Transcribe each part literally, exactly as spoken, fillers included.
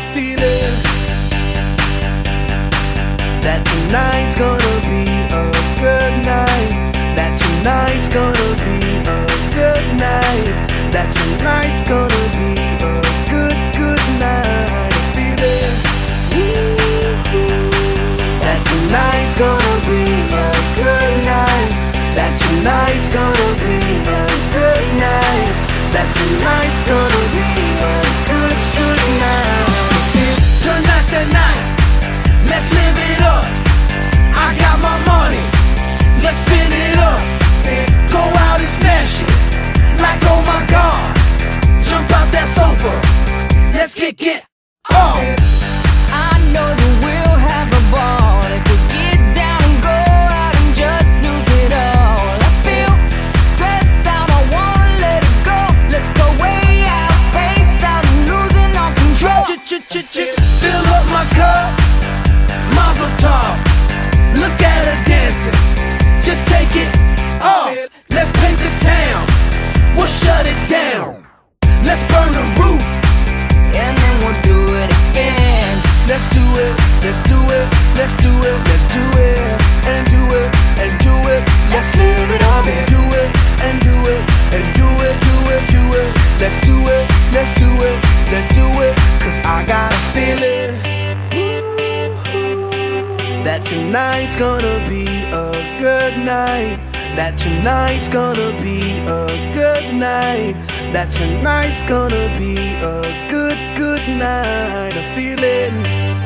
feeling that tonight's gonna be a good night. That tonight's gonna be a good night. That tonight's gonna be a good, good night. A feeling that tonight's gonna be a good night. That tonight's gonna be a good night. That tonight's gonna be a good, good night. Tonight's the night, let's live it up. I got my money, let's spin it up. Go out and smash it, like oh my God. Jump out that sofa, let's get get on. I know that we'll have a ball if we get down and go out and just lose it all. I feel stressed out, I wanna let it go. Let's go way out, spaced out, and losing all control. Ch-ch-ch-ch, fill up my cup, Mazel tov. Look at her dancing, just take it off. Let's paint the town, we'll shut it down. Let's burn the roof, And then we'll do it again. let's do it, let's do it, let's do it, let's do it, and do it, and do it. Let's live it up and do it, and do it, and do it, do it, do it. Let's do it, let's do it, let's do it. Cause I got a feeling that tonight's gonna be a good night. That tonight's gonna be a good night. That tonight's gonna be a good, good night. A feeling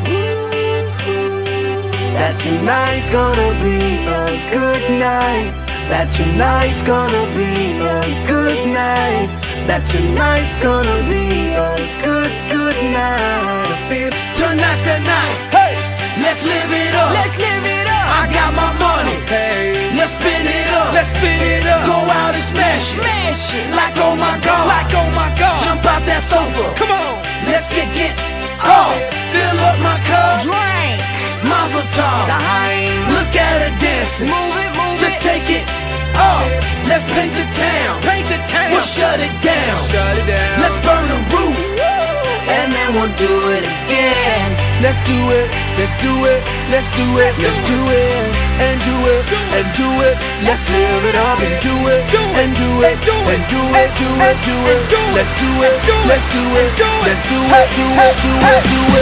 that tonight's gonna be a good night. That tonight's gonna be a good night. That tonight's gonna be a good, good night. I feel tonight's the night. Hey, let's live it up. Let's live it up. I got my money. Hey, let's spin it up. Let's spin it up. Go out and smash it. Smash it. Like oh my God. Like oh my God. Jump out that sofa. Come on. Let's get get off. Fill up my cup. Drink. Mazel tov. Daheim. Look at her dancing. Move it, move Just it. take it off. Let's paint the town. Paint the town. We'll shut it down. Shut it down. Let's burn the roof. And then we'll do it again. Let's do it, let's do it, let's do it, let's do it, and do it, and do it. Let's live it up and do it, and do it, and do it, do it, do it. Let's do it, let's do it, let's do it, do it, do it, do it, do it.